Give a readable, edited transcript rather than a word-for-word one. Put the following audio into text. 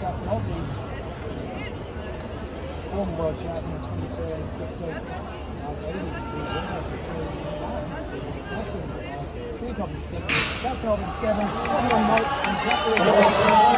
South Melbourne. Former world champion 23 and 15. I was 82 winners for 3 years. Awesome. Speed Company 6. South Melbourne 7. 21 mate. Exactly.